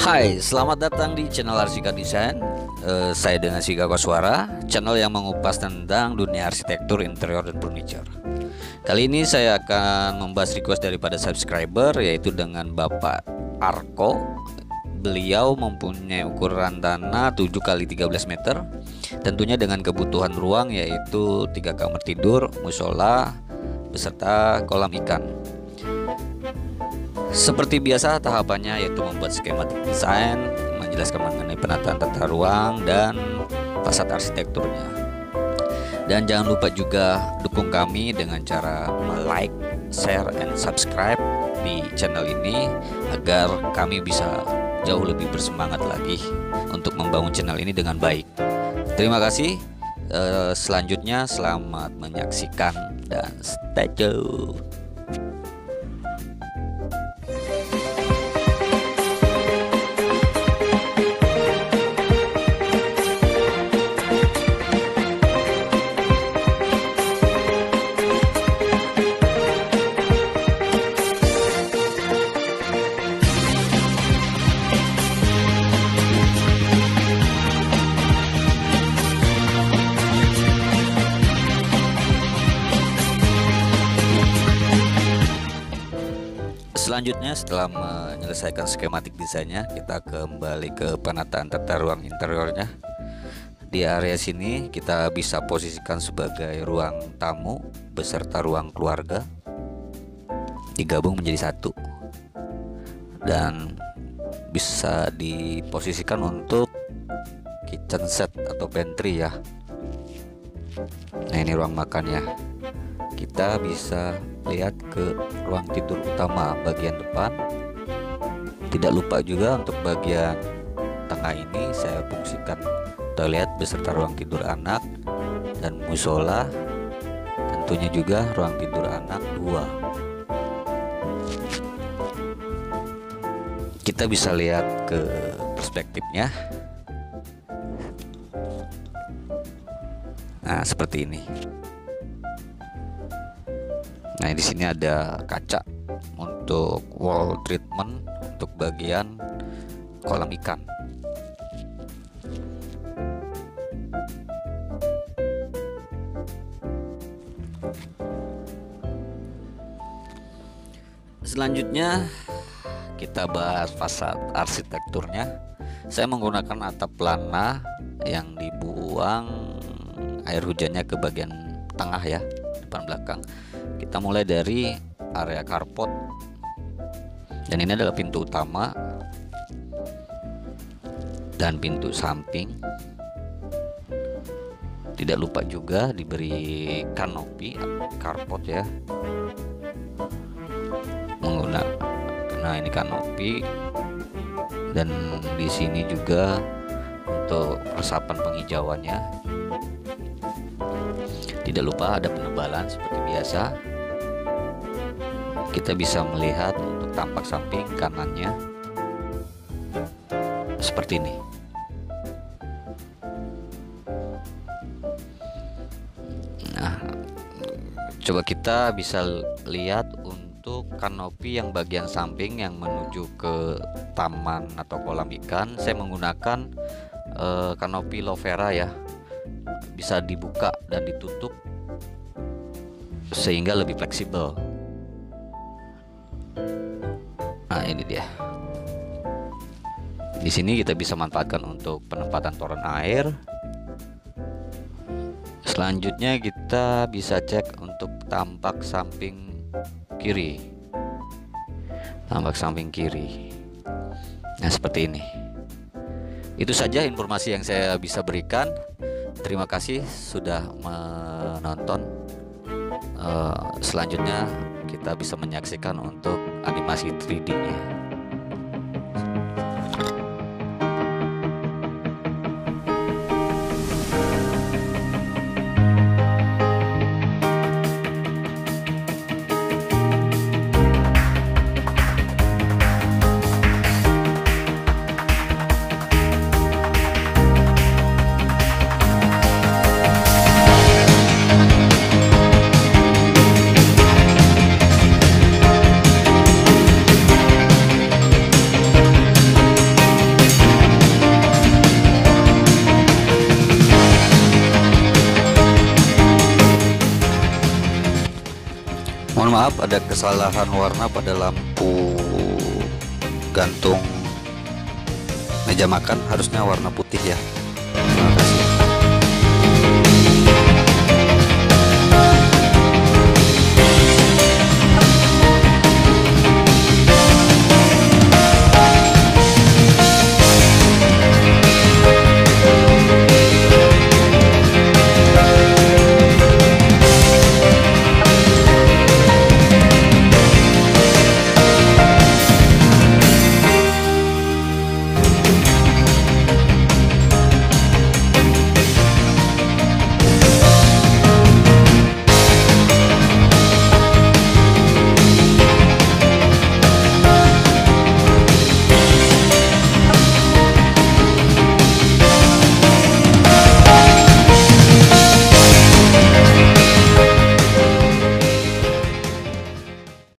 Hai, selamat datang di channel Arsika Desain. Saya dengan Siga Koswara, channel yang mengupas tentang dunia arsitektur, interior, dan furniture. Kali ini saya akan membahas request daripada subscriber, yaitu dengan Bapak Arko. Beliau mempunyai ukuran tanah 7 kali 13 meter, tentunya dengan kebutuhan ruang yaitu 3 kamar tidur, musola, beserta kolam ikan. Seperti biasa tahapannya yaitu membuat skematik desain, menjelaskan mengenai penataan tata ruang dan fasad arsitekturnya. Dan jangan lupa juga dukung kami dengan cara like, share, and subscribe di channel ini agar kami bisa jauh lebih bersemangat lagi untuk membangun channel ini dengan baik. Terima kasih. Selanjutnya selamat menyaksikan dan stay tune. Selanjutnya setelah menyelesaikan skematik desainnya, kita kembali ke penataan tata ruang interiornya. Di area sini kita bisa posisikan sebagai ruang tamu beserta ruang keluarga digabung menjadi satu, dan bisa diposisikan untuk kitchen set atau pantry ya. Nah, ini ruang makannya. Kita bisa lihat ke ruang tidur utama bagian depan. Tidak lupa juga untuk bagian tengah ini saya fungsikan toilet beserta ruang tidur anak dan musola, tentunya juga ruang tidur anak 2. Kita bisa lihat ke perspektifnya. Nah, seperti ini. Nah, di sini ada kaca untuk wall treatment untuk bagian kolam ikan. Selanjutnya kita bahas fasad arsitekturnya. Saya menggunakan atap plana yang dibuang air hujannya ke bagian tengah ya, depan belakang. Kita mulai dari area carport, dan ini adalah pintu utama dan pintu samping. Tidak lupa juga diberi kanopi carport ya, menggunakan, nah ini kanopi, dan di sini juga untuk resapan penghijauannya. Tidak lupa ada penebalan seperti biasa. Kita bisa melihat untuk tampak samping kanannya seperti ini. Nah, coba kita bisa lihat untuk kanopi yang bagian samping yang menuju ke taman atau kolam ikan. Saya menggunakan kanopi Lovera ya, bisa dibuka dan ditutup sehingga lebih fleksibel. Nah, ini dia. Di sini kita bisa manfaatkan untuk penempatan toren air. Selanjutnya kita bisa cek untuk tampak samping kiri. Tampak samping kiri. Nah, seperti ini. Itu saja informasi yang saya bisa berikan. Terima kasih sudah menonton. Selanjutnya kita bisa menyaksikan untuk animasi 3D-nya. Mohon maaf ada kesalahan warna pada lampu gantung meja makan, harusnya warna putih ya.